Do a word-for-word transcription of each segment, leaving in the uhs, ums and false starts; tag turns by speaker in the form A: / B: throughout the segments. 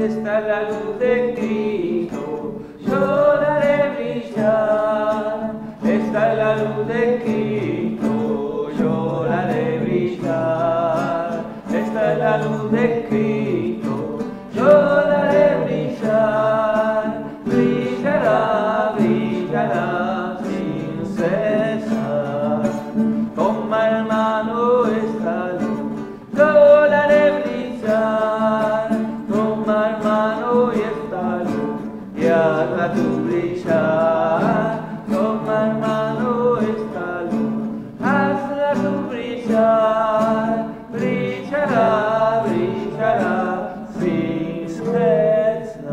A: está la luz de Cristo, yo la haré brillar. Está la luz de Cristo, yo la haré brillar. Está la luz de Cristo, yo la haré brillar. Brillará, brillará sin cesar. Toma, hermano, esta luz, yo la haré brillar. Toma, hermano, y esta luz, y hazla tú brillar. Toma, hermano, esta luz, hazla tú brillar. Brillará, brillará sin cesar.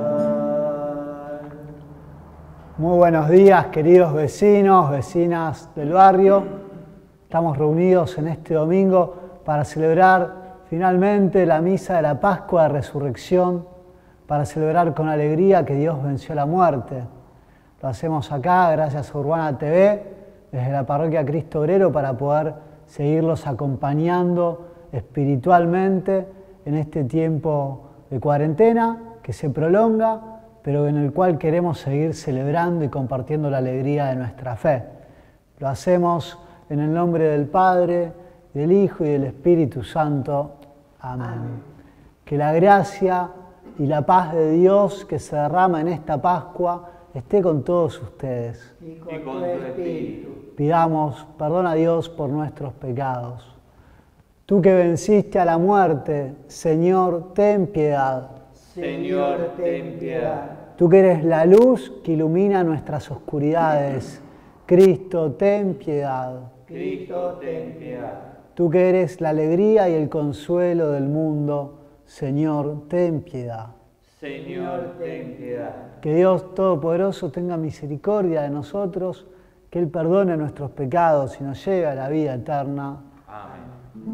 B: Muy buenos días, queridos vecinos, vecinas del barrio. Estamos reunidos en este domingo para celebrar finalmente la misa de la Pascua de Resurrección, para celebrar con alegría que Dios venció la muerte. Lo hacemos acá, gracias a Urbana T V, desde la parroquia Cristo Obrero, para poder seguirlos acompañando espiritualmente en este tiempo de cuarentena que se prolonga, pero en el cual queremos seguir celebrando y compartiendo la alegría de nuestra fe. Lo hacemos en el nombre del Padre, del Hijo y del Espíritu Santo. Amén. Amén. Que la gracia y la paz de Dios que se derrama en esta Pascua esté con todos ustedes.
A: Y con, y con tu espíritu.
B: Pidamos perdón a Dios por nuestros pecados. Tú que venciste a la muerte, Señor, ten piedad.
A: Señor, ten piedad.
B: Tú que eres la luz que ilumina nuestras oscuridades, Cristo, ten piedad.
A: Cristo, ten piedad.
B: Tú que eres la alegría y el consuelo del mundo, Señor, ten piedad.
A: Señor, ten piedad.
B: Que Dios Todopoderoso tenga misericordia de nosotros, que Él perdone nuestros pecados y nos lleve a la vida eterna.
A: Amén.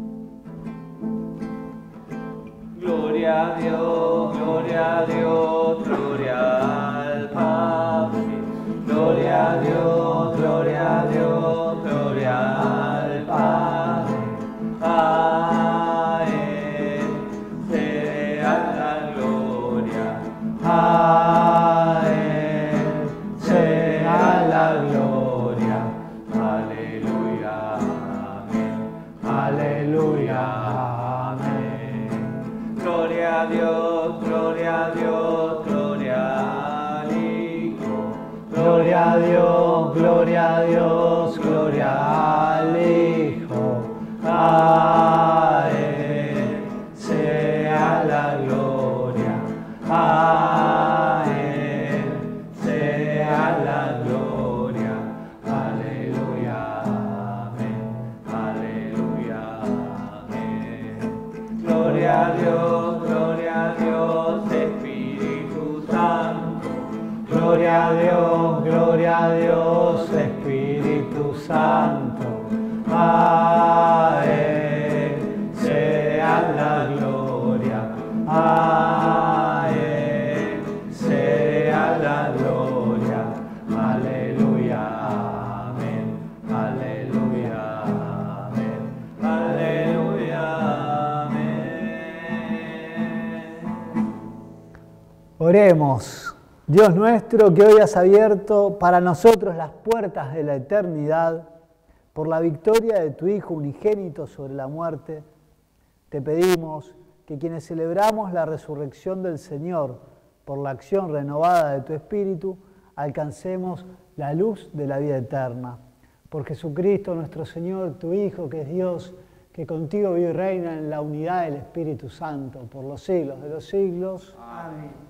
A: Gloria a Dios, gloria a Dios, gloria al Padre. Gloria a Dios, gloria a Dios, gloria al Padre. A Él sea la gloria. A Él sea la gloria. Aleluya, amén. Aleluya, amén. Gloria a Dios, gloria a Dios, gloria al Hijo. Gloria a Dios, gloria a Dios, gloria al Hijo. A Él sea la gloria. A Él sea la gloria. Aleluya, amén. Aleluya, amén. Gloria a Dios, gloria a Dios, Espíritu Santo. Gloria a Dios, gloria a Dios, Espíritu Santo. A Él sea la gloria. A Él sea la gloria. Aleluya, amén. Aleluya, amén. Aleluya, amén.
B: Oremos. Dios nuestro, que hoy has abierto para nosotros las puertas de la eternidad, por la victoria de tu Hijo unigénito sobre la muerte, te pedimos que quienes celebramos la resurrección del Señor por la acción renovada de tu Espíritu, alcancemos la luz de la vida eterna. Por Jesucristo nuestro Señor, tu Hijo, que es Dios, que contigo vive y reina en la unidad del Espíritu Santo, por los siglos de los siglos.
A: Amén.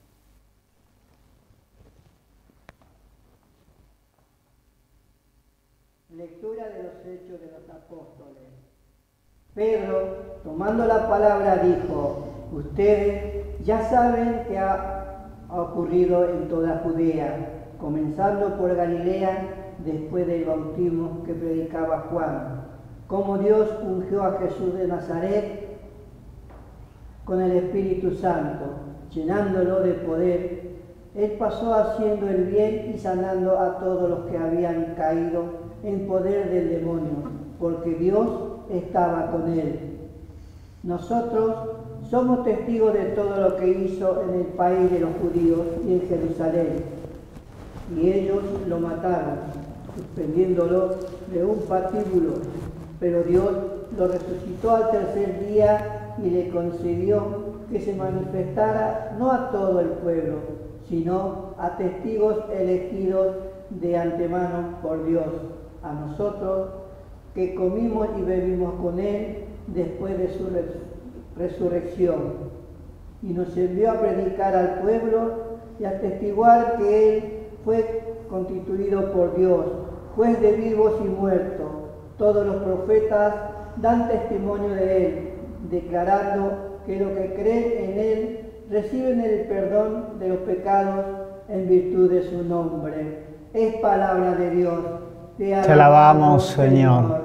C: Lectura de los Hechos de los Apóstoles. Pedro, tomando la palabra, dijo: ustedes ya saben que ha ocurrido en toda Judea, comenzando por Galilea, después del bautismo que predicaba Juan, cómo Dios ungió a Jesús de Nazaret con el Espíritu Santo, llenándolo de poder. Él pasó haciendo el bien y sanando a todos los que habían caído en poder del demonio, porque Dios estaba con él. Nosotros Somos testigos de todo lo que hizo en el país de los judíos y en Jerusalén. Y ellos lo mataron, suspendiéndolo de un patíbulo. Pero Dios lo resucitó al tercer día y le concedió que se manifestara no a todo el pueblo, sino a testigos elegidos de antemano por Dios, a nosotros que comimos y bebimos con Él después de su resurrección. Y nos envió a predicar al pueblo y a testiguar que Él fue constituido por Dios, juez de vivos y muertos. Todos los profetas dan testimonio de Él, declarando que los que creen en Él reciben el perdón de los pecados en virtud de su nombre. Es palabra de Dios. Te,
B: Te alabamos, Señor.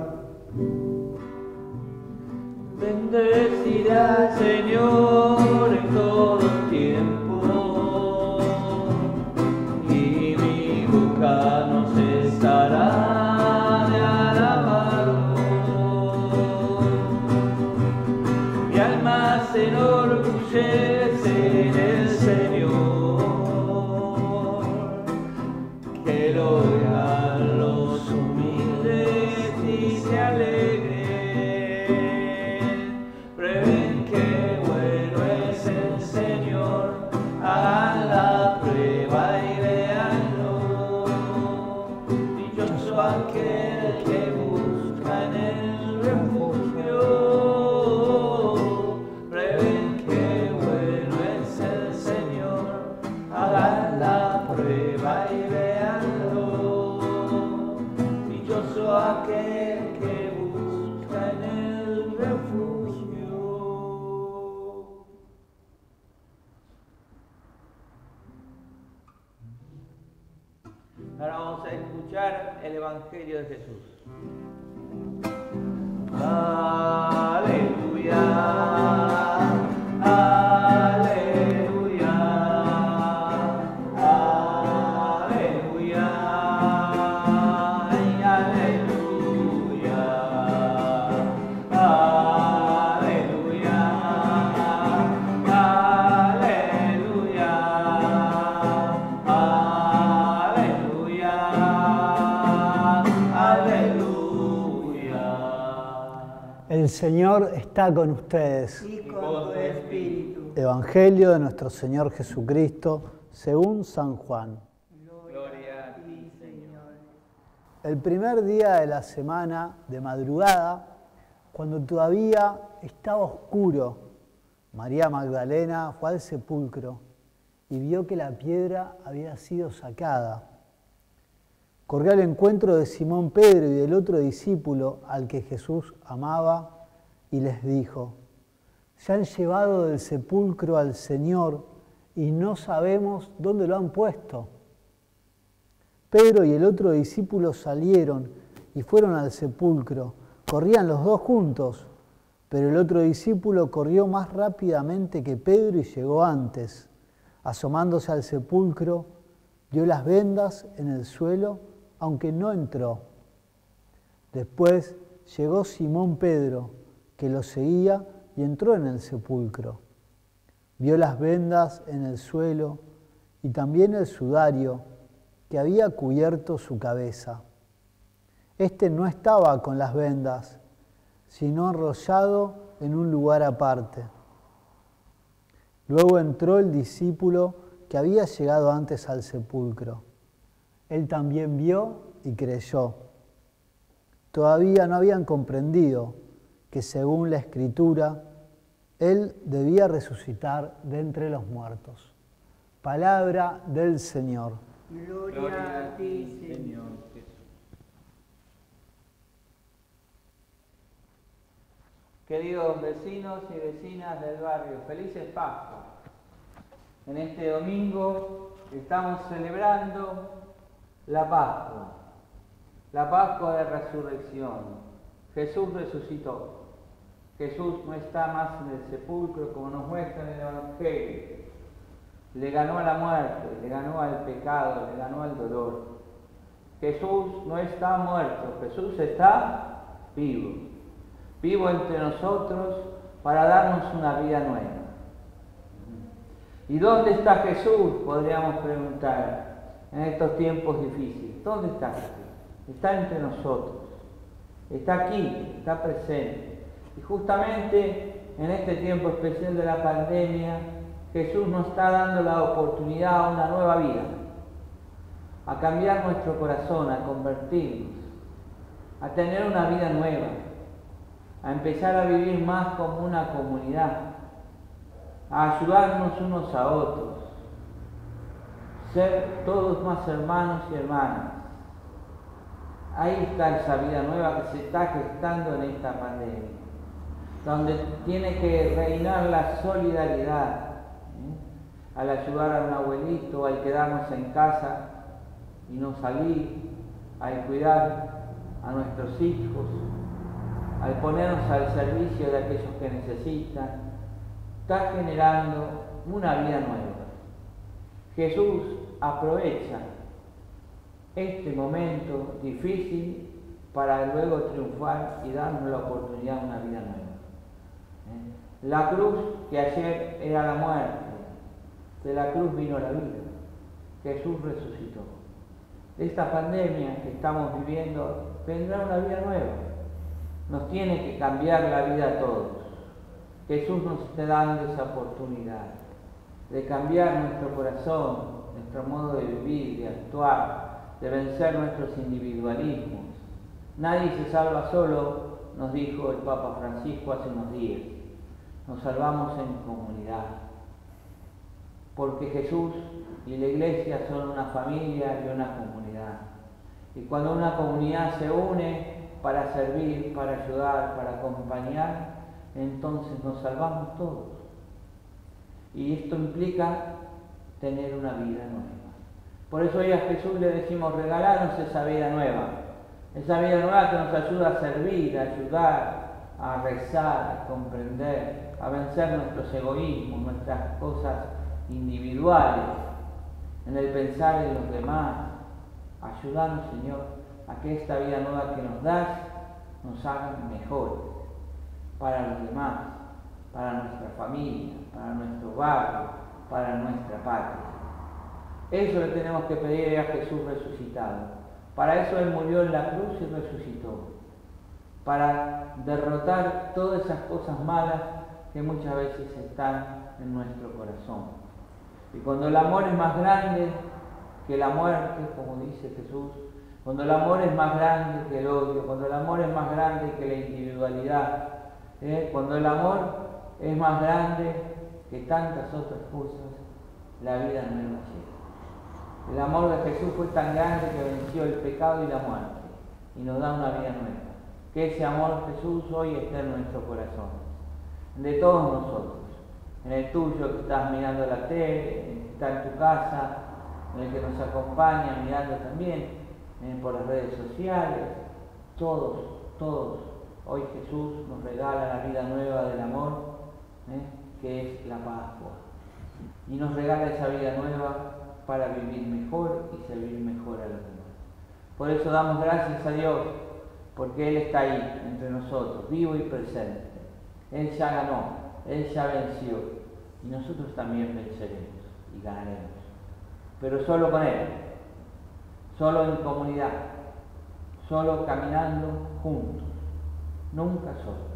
A: Bendecirá al Señor en todo tiempo, y mi boca no cesará de alabarlo. Mi alma se enorgullece en el Señor, que lo vean los humildes y se alegren. Prueben que bueno es el Señor, hagan la prueba y véanlo. Dichoso aquel que busca en el refugio. Prueben que bueno es el Señor, hagan la prueba y véanlo. Dichoso aquel que busca en el refugio. Ahora vamos a escuchar el Evangelio de Jesús. Aleluya, aleluya, aleluya, ay, aleluya, aleluya, aleluya, aleluya, aleluya.
B: El Señor está con ustedes.
C: Y con tu espíritu.
B: Evangelio de nuestro Señor Jesucristo, según San Juan.
A: Gloria a ti, Señor.
B: El primer día de la semana, de madrugada, cuando todavía estaba oscuro, María Magdalena fue al sepulcro y vio que la piedra había sido sacada. Corrió al encuentro de Simón Pedro y del otro discípulo al que Jesús amaba y les dijo: se han llevado del sepulcro al Señor y no sabemos dónde lo han puesto. Pedro y el otro discípulo salieron y fueron al sepulcro. Corrían los dos juntos, pero el otro discípulo corrió más rápidamente que Pedro y llegó antes. Asomándose al sepulcro, vio las vendas en el suelo, aunque no entró. Después llegó Simón Pedro, que lo seguía, y entró en el sepulcro. Vio las vendas en el suelo y también el sudario que había cubierto su cabeza. Este no estaba con las vendas, sino enrollado en un lugar aparte. Luego entró el discípulo que había llegado antes al sepulcro. Él también vio y creyó. Todavía no habían comprendido que según la Escritura, Él debía resucitar de entre los muertos. Palabra del Señor.
C: Gloria a ti, Señor.
A: Jesús. Queridos vecinos y vecinas del barrio, felices Pascuas. En este domingo estamos celebrando la Pascua, la Pascua de Resurrección. Jesús resucitó. Jesús no está más en el sepulcro como nos muestra en el Evangelio. Le ganó a la muerte, le ganó al pecado, le ganó al dolor. Jesús no está muerto, Jesús está vivo. Vivo entre nosotros para darnos una vida nueva. ¿Y dónde está Jesús? Podríamos preguntar en estos tiempos difíciles. ¿Dónde está Jesús? Está entre nosotros. Está aquí, está presente. Y justamente en este tiempo especial de la pandemia, Jesús nos está dando la oportunidad a una nueva vida, a cambiar nuestro corazón, a convertirnos, a tener una vida nueva, a empezar a vivir más como una comunidad, a ayudarnos unos a otros, ser todos más hermanos y hermanas. Ahí está esa vida nueva que se está gestando en esta pandemia, donde tiene que reinar la solidaridad, ¿eh? Al ayudar a un abuelito, al quedarnos en casa y no salir, al cuidar a nuestros hijos, al ponernos al servicio de aquellos que necesitan, está generando una vida nueva. Jesús aprovecha este momento difícil para luego triunfar y darnos la oportunidad de una vida nueva. ¿Eh? La cruz que ayer era la muerte, de la cruz vino la vida. Jesús resucitó. Esta pandemia que estamos viviendo tendrá una vida nueva. Nos tiene que cambiar la vida a todos. Jesús nos está dando esa oportunidad de cambiar nuestro corazón, nuestro modo de vivir, de actuar, de vencer nuestros individualismos. Nadie se salva solo, nos dijo el Papa Francisco hace unos días. Nos salvamos en comunidad. Porque Jesús y la Iglesia son una familia y una comunidad. Y cuando una comunidad se une para servir, para ayudar, para acompañar, entonces nos salvamos todos. Y esto implica tener una vida nueva. Por eso hoy a Jesús le decimos, regalarnos esa vida nueva. Esa vida nueva que nos ayuda a servir, a ayudar, a rezar, a comprender, a vencer nuestros egoísmos, nuestras cosas individuales, en el pensar en los demás. Ayúdanos, Señor, a que esta vida nueva que nos das nos haga mejores para los demás, para nuestra familia, para nuestro barrio, para nuestra patria. Eso le tenemos que pedir a Jesús resucitado. Para eso Él murió en la cruz y resucitó. Para derrotar todas esas cosas malas que muchas veces están en nuestro corazón. Y cuando el amor es más grande que la muerte, como dice Jesús, cuando el amor es más grande que el odio, cuando el amor es más grande que la individualidad, ¿eh? cuando el amor es más grande que tantas otras cosas, la vida nueva llega. El amor de Jesús fue tan grande que venció el pecado y la muerte y nos da una vida nueva. Que ese amor de Jesús hoy esté en nuestro corazón, de todos nosotros, en el tuyo que estás mirando la tele, en el que está en tu casa, en el que nos acompaña mirando también eh, por las redes sociales. Todos, todos, hoy Jesús nos regala la vida nueva del amor, eh, que es la Pascua, y nos regala esa vida nueva para vivir mejor y servir mejor a los demás. Por eso damos gracias a Dios, porque Él está ahí entre nosotros, vivo y presente. Él ya ganó, Él ya venció, y nosotros también venceremos y ganaremos. Pero solo con Él, solo en comunidad, solo caminando juntos, nunca solos.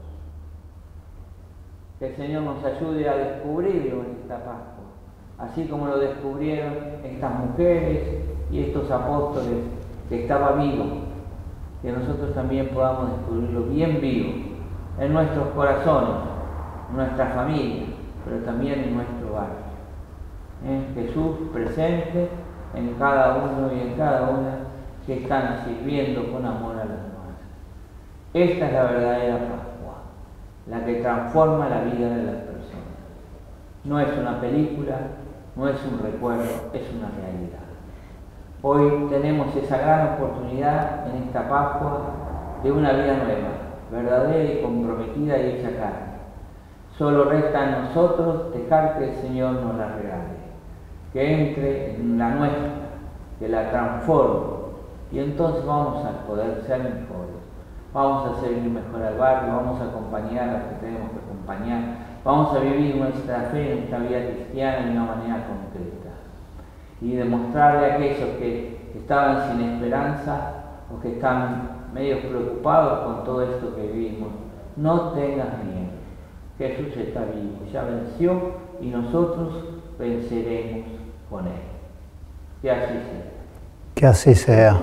A: Que el Señor nos ayude a descubrirlo en esta Pascua, así como lo descubrieron estas mujeres y estos apóstoles que estaba vivo, que nosotros también podamos descubrirlo bien vivo en nuestros corazones, en nuestra familia, pero también en nuestro barrio. ¿Eh? Jesús presente en cada uno y en cada una que están sirviendo con amor a los demás. Esta es la verdadera Pascua, la que transforma la vida de las personas. No es una película, no es un recuerdo, es una realidad. Hoy tenemos esa gran oportunidad en esta Pascua de una vida nueva, verdadera y comprometida y hecha carne. Solo resta a nosotros dejar que el Señor nos la regale, que entre en la nuestra, que la transforme, y entonces vamos a poder ser mejores, vamos a servir mejor al barrio, vamos a acompañar a los que tenemos que acompañar, vamos a vivir nuestra fe, nuestra vida cristiana de una manera concreta y demostrarle a aquellos que estaban sin esperanza o que están medio preocupados con todo esto que vivimos, no tengas miedo, Jesús está vivo, ya venció y nosotros venceremos con él. Que así sea.
B: Que así sea.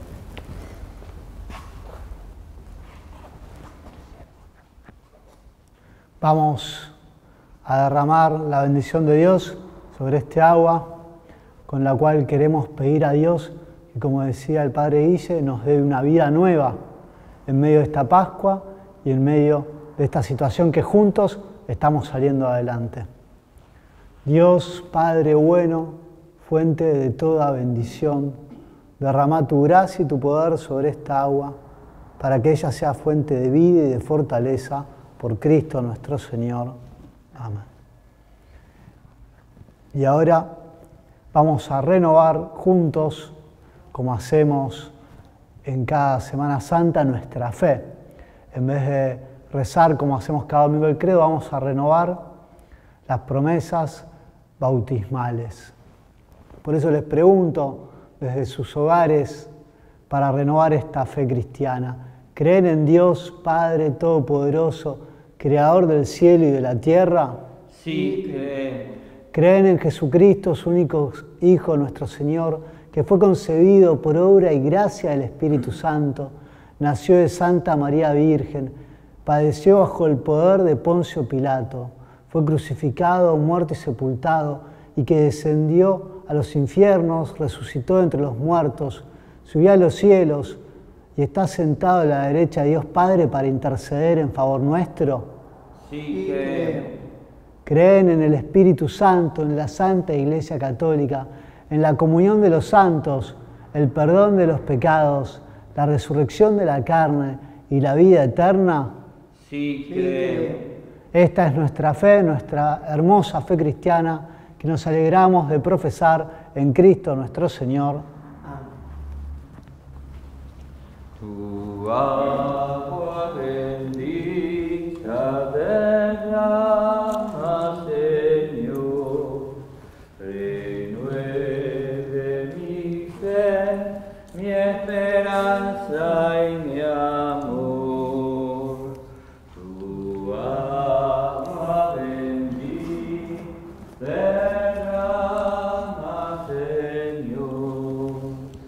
B: Vamos a derramar la bendición de Dios sobre este agua, con la cual queremos pedir a Dios que, como decía el Padre Guille, nos dé una vida nueva en medio de esta Pascua y en medio de esta situación que juntos estamos saliendo adelante. Dios, Padre bueno, fuente de toda bendición, derrama tu gracia y tu poder sobre esta agua, para que ella sea fuente de vida y de fortaleza, por Cristo nuestro Señor. Amén. Y ahora vamos a renovar juntos, como hacemos en cada Semana Santa, nuestra fe. En vez de rezar como hacemos cada domingo el credo, vamos a renovar las promesas bautismales. Por eso les pregunto desde sus hogares, para renovar esta fe cristiana: ¿creen en Dios Padre Todopoderoso, Creador del cielo y de la tierra?
A: Sí, creemos.
B: ¿Creen en Jesucristo, su único Hijo, nuestro Señor, que fue concebido por obra y gracia del Espíritu Santo, nació de Santa María Virgen, padeció bajo el poder de Poncio Pilato, fue crucificado, muerto y sepultado, y que descendió a los infiernos, resucitó entre los muertos, subió a los cielos y está sentado a la derecha de Dios Padre para interceder en favor nuestro?
A: Sí, creemos.
B: ¿Creen en el Espíritu Santo, en la Santa Iglesia Católica, en la comunión de los santos, el perdón de los pecados, la resurrección de la carne y la vida eterna?
A: Sí, creemos.
B: Esta es nuestra fe, nuestra hermosa fe cristiana, que nos alegramos de profesar en Cristo nuestro Señor.
A: Tu agua bendita derrama, Señor, renueve mi fe, mi esperanza y mi amor. Tu agua bendita derrama, Señor,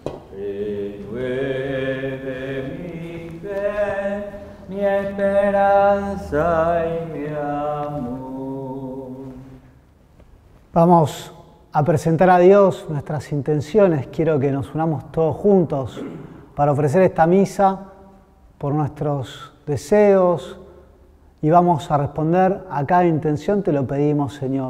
A: renueve mi fe, mi esperanza y mi amor.
B: Vamos a presentar a Dios nuestras intenciones. Quiero que nos unamos todos juntos para ofrecer esta misa por nuestros deseos y vamos a responder a cada intención. Te lo pedimos, Señor.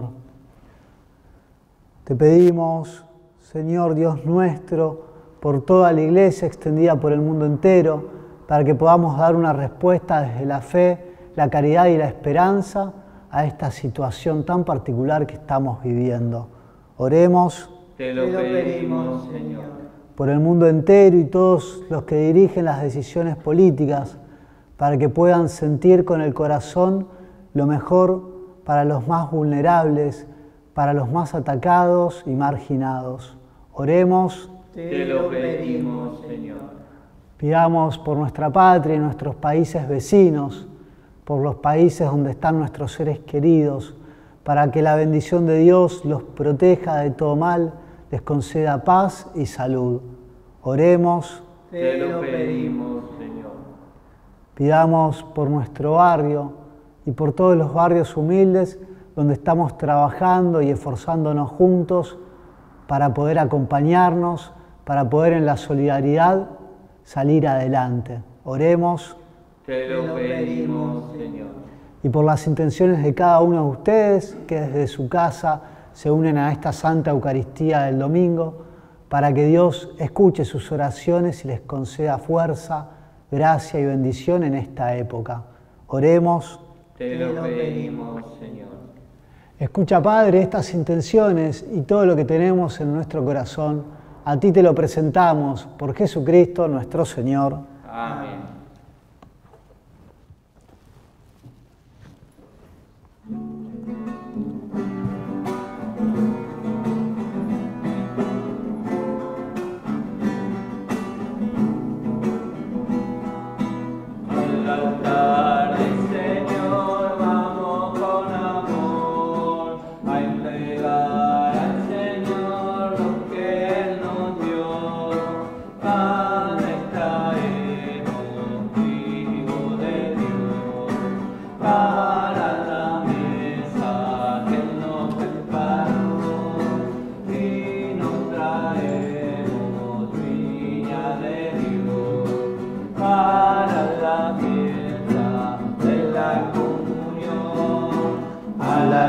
B: Te pedimos, Señor Dios nuestro, por toda la Iglesia extendida por el mundo entero, para que podamos dar una respuesta desde la fe, la caridad y la esperanza a esta situación tan particular que estamos viviendo. Oremos.
A: Te lo pedimos, Señor.
B: Por el mundo entero y todos los que dirigen las decisiones políticas, para que puedan sentir con el corazón lo mejor para los más vulnerables, para los más atacados y marginados. Oremos.
A: Te lo pedimos, Señor.
B: Pidamos por nuestra patria y nuestros países vecinos, por los países donde están nuestros seres queridos, para que la bendición de Dios los proteja de todo mal, les conceda paz y salud. Oremos.
A: Te lo pedimos, Señor.
B: Pidamos por nuestro barrio y por todos los barrios humildes donde estamos trabajando y esforzándonos juntos para poder acompañarnos, para poder en la solidaridad salir adelante. Oremos.
A: Te lo pedimos, Señor.
B: Y por las intenciones de cada uno de ustedes que desde su casa se unen a esta Santa Eucaristía del domingo, para que Dios escuche sus oraciones y les conceda fuerza, gracia y bendición en esta época. Oremos.
A: Te lo pedimos, Señor.
B: Escucha, Padre, estas intenciones y todo lo que tenemos en nuestro corazón, a ti te lo presentamos por Jesucristo nuestro Señor.
A: Amén.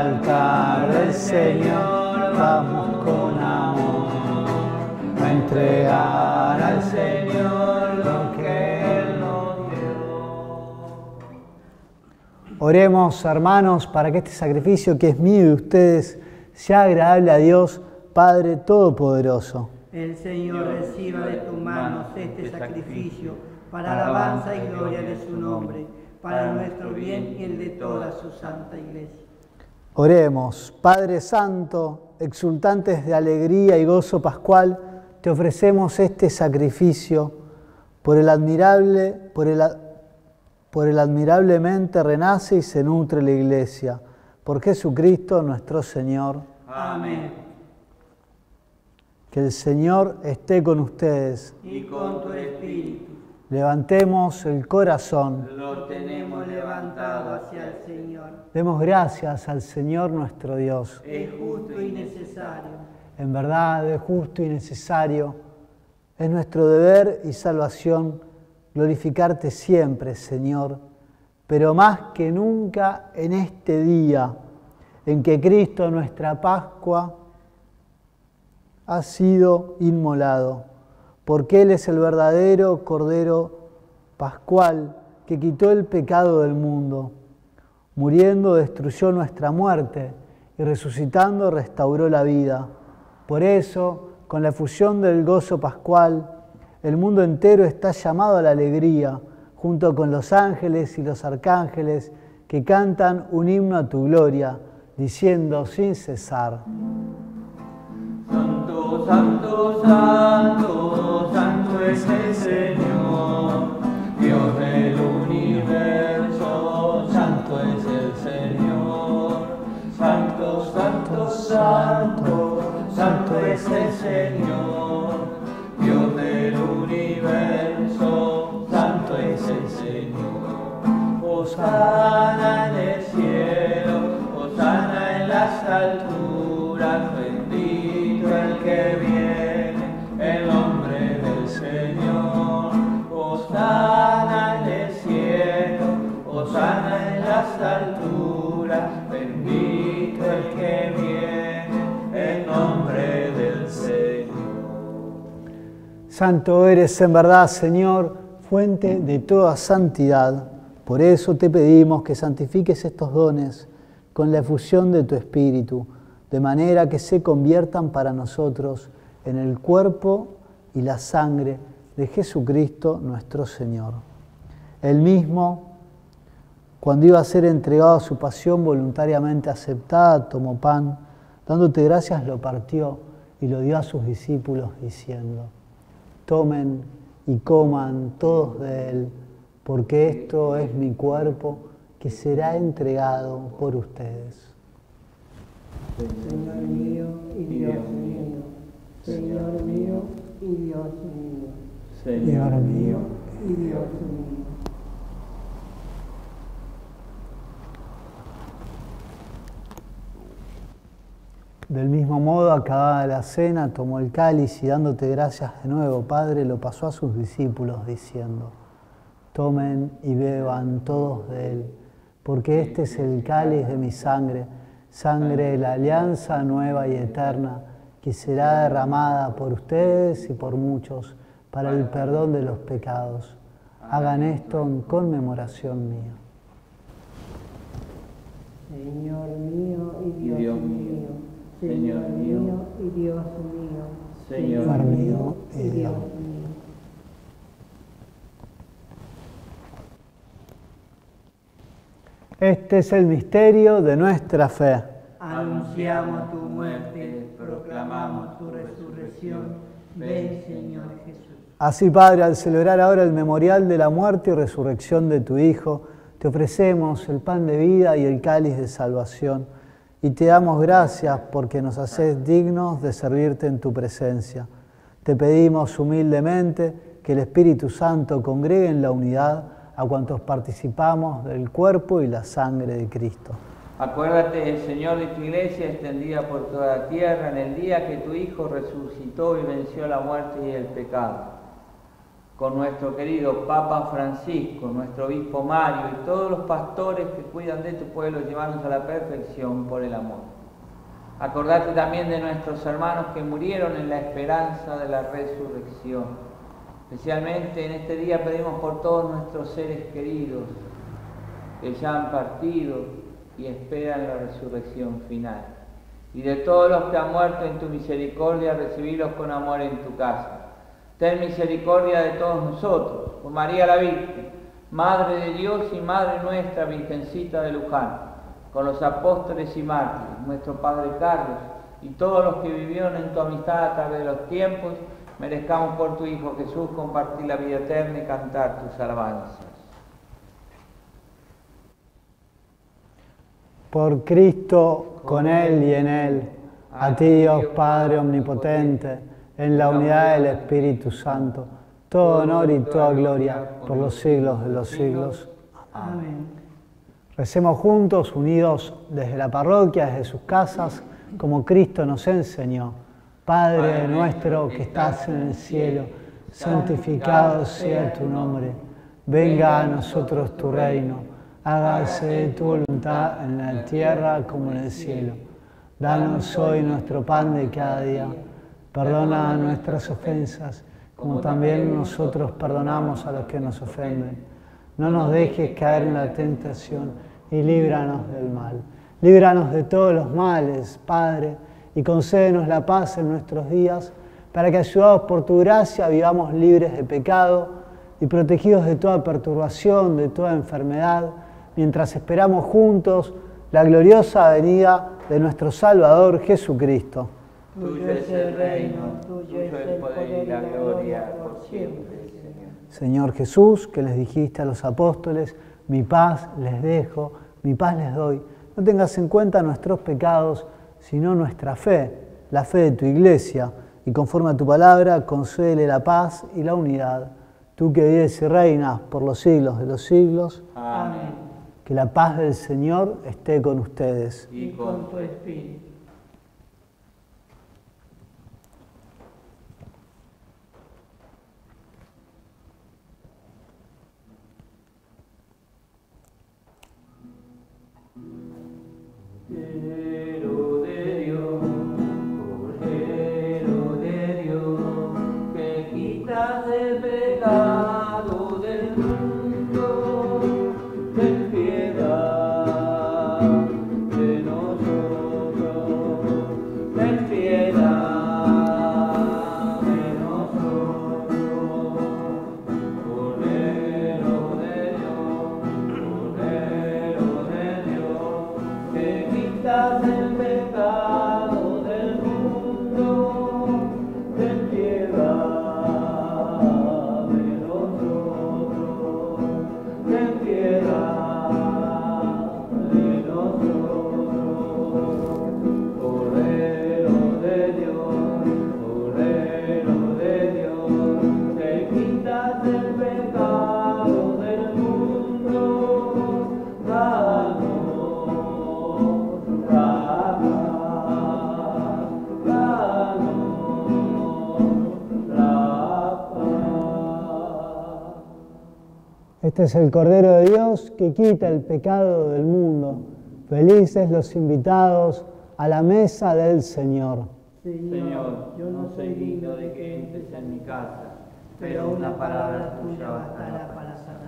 B: altar del Señor vamos con amor a entregar al Señor lo que Él nos dio. Oremos, hermanos, para que este sacrificio que es mío y de ustedes sea agradable a Dios, Padre Todopoderoso.
C: El Señor reciba de tus manos este sacrificio para alabanza y gloria de su nombre, para nuestro bien y el de toda su santa Iglesia.
B: Oremos, Padre Santo, exultantes de alegría y gozo pascual, te ofrecemos este sacrificio por el admirable, por el, por el admirablemente renace y se nutre la Iglesia, por Jesucristo nuestro Señor.
C: Amén.
B: Que el Señor esté con ustedes.
C: Y con tu espíritu.
B: Levantemos el corazón.
C: Lo tenemos levantado hacia el Señor.
B: Demos gracias al Señor nuestro Dios.
C: Es justo y necesario.
B: En verdad es justo y necesario. Es nuestro deber y salvación glorificarte siempre, Señor, pero más que nunca en este día en que Cristo, nuestra Pascua, ha sido inmolado, porque Él es el verdadero Cordero Pascual que quitó el pecado del mundo. Muriendo destruyó nuestra muerte y resucitando restauró la vida. Por eso, con la efusión del gozo pascual, el mundo entero está llamado a la alegría, junto con los ángeles y los arcángeles que cantan un himno a tu gloria, diciendo sin cesar:
A: Santo, santo, santo, santo es el Señor, Dios del universo, santo es el Señor. Santo, santo, santo, santo es el Señor, Dios del universo, santo es el Señor. Hosana en el cielo, hosana en las alturas, bendito el que viene, el nombre del Señor. Hosana en el cielo, hosana en las alturas, bendito el que viene, el nombre del Señor.
B: Santo eres en verdad, Señor, fuente de toda santidad. Por eso te pedimos que santifiques estos dones con la efusión de tu Espíritu, de manera que se conviertan para nosotros en el cuerpo y la sangre de Jesucristo nuestro Señor. Él mismo, cuando iba a ser entregado a su pasión voluntariamente aceptada, tomó pan, dándote gracias, lo partió y lo dio a sus discípulos, diciendo: tomen y coman todos de él, porque esto es mi cuerpo que será entregado por ustedes.
C: Señor mío y Dios mío, Señor mío y Dios mío,
B: Señor mío
C: y Dios mío.
B: Del mismo modo, acabada la cena, tomó el cáliz y dándote gracias de nuevo, Padre, lo pasó a sus discípulos, diciendo: tomen y beban todos de él, porque este es el cáliz de mi sangre, sangre de la alianza nueva y eterna, que será derramada por ustedes y por muchos para el perdón de los pecados. Hagan esto en conmemoración mía.
C: Señor mío y Dios mío, Señor mío y Dios mío,
A: Señor
B: mío
C: y Dios mío.
B: Este es el misterio de nuestra fe.
C: Anunciamos tu muerte, proclamamos tu resurrección. Ven, Señor Jesús.
B: Así, Padre, al celebrar ahora el memorial de la muerte y resurrección de tu Hijo, te ofrecemos el pan de vida y el cáliz de salvación, y te damos gracias porque nos haces dignos de servirte en tu presencia. Te pedimos humildemente que el Espíritu Santo congregue en la unidad a cuantos participamos del cuerpo y la sangre de Cristo.
A: Acuérdate, Señor, de tu iglesia extendida por toda la tierra en el día que tu Hijo resucitó y venció la muerte y el pecado. con nuestro querido Papa Francisco, nuestro obispo Mario y todos los pastores que cuidan de tu pueblo, llevarnos a la perfección por el amor. Acordate también de nuestros hermanos que murieron en la esperanza de la resurrección. Especialmente en este día pedimos por todos nuestros seres queridos que ya han partido y esperan la resurrección final. Y de todos los que han muerto en tu misericordia, recibirlos con amor en tu casa. Ten misericordia de todos nosotros, por María la Virgen, Madre de Dios y Madre nuestra, Virgencita de Luján, con los apóstoles y mártires, nuestro Padre Carlos y todos los que vivieron en tu amistad a través de los tiempos, merezcamos por tu Hijo Jesús compartir la vida eterna y cantar tus alabanzas.
B: Por Cristo, con Él y en Él, a ti Dios Padre Omnipotente, en la unidad del Espíritu Santo, todo honor y toda gloria por los siglos de los siglos.
C: Amén.
B: Recemos juntos, unidos desde la parroquia, desde sus casas, como Cristo nos enseñó. Padre nuestro que estás en el cielo, santificado sea tu nombre. Venga a nosotros tu reino. Hágase tu voluntad en la tierra como en el cielo. Danos hoy nuestro pan de cada día. Perdona nuestras ofensas, como también nosotros perdonamos a los que nos ofenden. No nos dejes caer en la tentación y líbranos del mal. Líbranos de todos los males, Padre, y concédenos la paz en nuestros días, para que, ayudados por tu gracia, vivamos libres de pecado y protegidos de toda perturbación, de toda enfermedad, mientras esperamos juntos la gloriosa venida de nuestro Salvador Jesucristo.
A: Tuyo es el reino, tuyo es el poder y la gloria por siempre, Señor.
B: Señor Jesús, que les dijiste a los apóstoles, mi paz les dejo, mi paz les doy. No tengas en cuenta nuestros pecados, sino nuestra fe, la fe de tu Iglesia, y conforme a tu palabra, concédele la paz y la unidad. Tú que vives y reinas por los siglos de los siglos.
A: Amén.
B: Que la paz del Señor esté con ustedes.
A: Y con tu espíritu. Cordero de Dios, Cordero de Dios, que quitas el pecado del mundo, ten piedad de nosotros, ten piedad de nosotros. Cordero de Dios, Cordero de Dios, que quitas el pecado del mundo, ten piedad de nosotros, ten piedad de nosotros. Cordero de Dios, Cordero de Dios, que quitas el pecado del mundo, danos
B: Este es el Cordero de Dios que quita el pecado del mundo. Felices los invitados a la mesa del Señor.
A: Señor, yo no soy digno de que entres en mi casa, pero una palabra tuya bastará para sanar.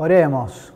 B: Oremos.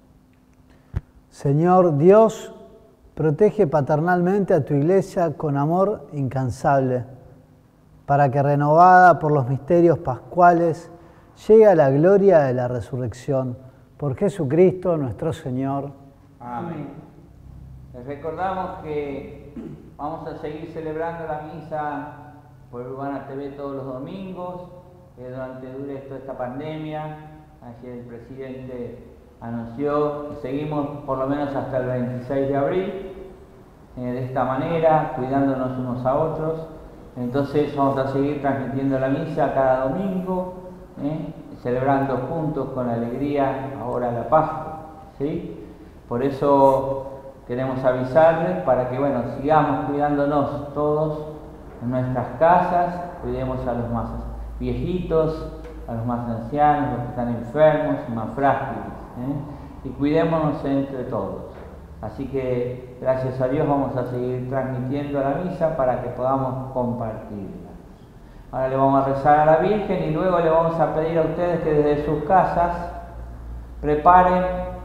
B: Señor Dios, protege paternalmente a tu iglesia con amor incansable, para que renovada por los misterios pascuales llegue a la gloria de la resurrección. Por Jesucristo nuestro Señor.
A: Amén. Les recordamos que vamos a seguir celebrando la misa por Urbana T V todos los domingos, que durante dure toda esta pandemia. Ayer el presidente anunció que seguimos por lo menos hasta el veintiséis de abril, eh, de esta manera, cuidándonos unos a otros. Entonces vamos a seguir transmitiendo la misa cada domingo, eh, celebrando juntos con alegría ahora la Pascua, ¿sí? Por eso queremos avisarles para que, bueno, sigamos cuidándonos todos en nuestras casas, cuidemos a los más viejitos, a los más ancianos, los que están enfermos y más frágiles, ¿eh? Y cuidémonos entre todos. Así que, gracias a Dios, vamos a seguir transmitiendo la misa para que podamos compartirla. Ahora le vamos a rezar a la Virgen y luego le vamos a pedir a ustedes que desde sus casas preparen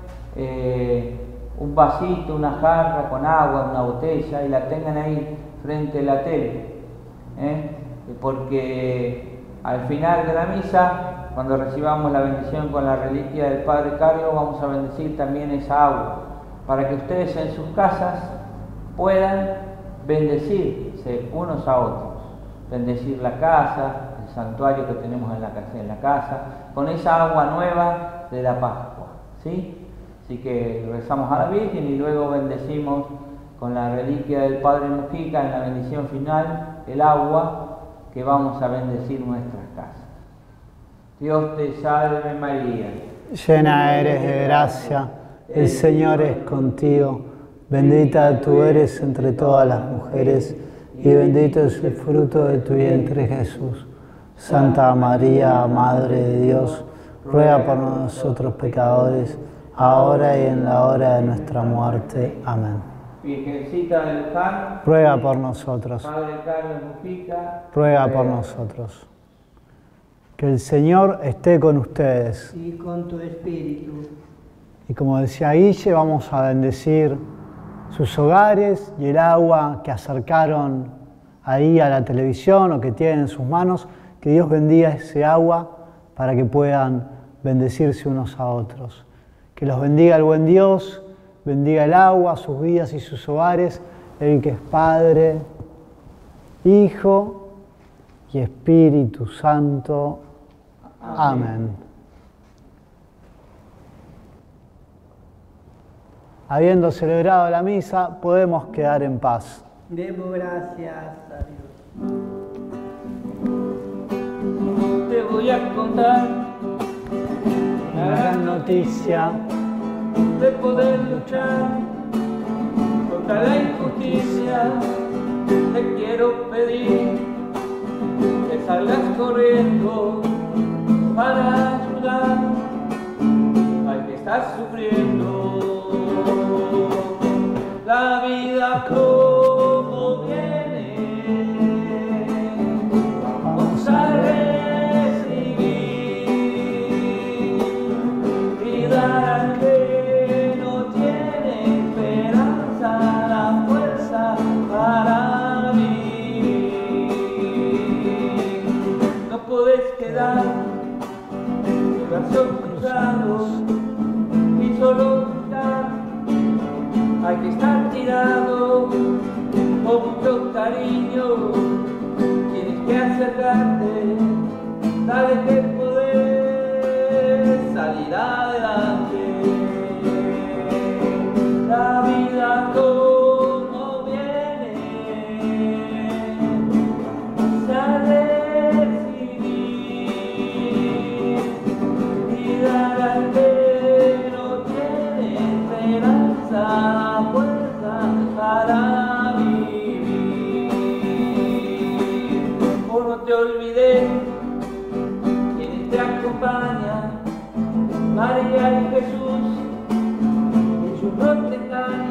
A: eh, un vasito, una jarra con agua, una botella y la tengan ahí frente a la tele, ¿eh? Porque al final de la misa, cuando recibamos la bendición con la reliquia del Padre Carlos, vamos a bendecir también esa agua, para que ustedes en sus casas puedan bendecirse unos a otros, bendecir la casa, el santuario que tenemos en la casa, en la casa con esa agua nueva de la Pascua, ¿sí? Así que rezamos a la Virgen y luego bendecimos con la reliquia del Padre Mujica en la bendición final el agua que vamos a bendecir nuestras casas. Dios te salve María,
B: llena eres de gracia, el Señor es contigo, bendita tú eres entre todas las mujeres y bendito es el fruto de tu vientre Jesús. Santa María, Madre de Dios, ruega por nosotros pecadores, ahora y en la hora de nuestra muerte. Amén.
A: Virgencita de Luján,
B: ruega por nosotros.
A: Padre Carlos Mujica,
B: ruega por nosotros. Que el Señor esté con ustedes.
C: Y con tu espíritu.
B: Y como decía Guille, vamos a bendecir sus hogares y el agua que acercaron ahí a la televisión o que tienen en sus manos. Que Dios bendiga ese agua para que puedan bendecirse unos a otros. Que los bendiga el buen Dios, bendiga el agua, sus vidas y sus hogares, el que es Padre, Hijo y Espíritu Santo. Amén. Amén. Habiendo celebrado la misa, podemos quedar en paz.
C: Demos gracias a Dios.
A: Te voy a contar
B: una gran noticia
A: de poder luchar contra la injusticia. Te quiero pedir que salgas corriendo para ayudar al que está sufriendo. La vida como viene, vamos a recibir y dar al que no tiene esperanza la fuerza para vivir. No podés quedar de brazos cruzados y solo buscar. Hay que estar tirado con mucho cariño, tienes que acercarte, sabes que podés salir adelante. La vida como viene, vamos a recibir y dar al que no tiene esperanza para vivir. Oh, no te olvides quienes te acompañan, María y Jesús, ellos no te engañan.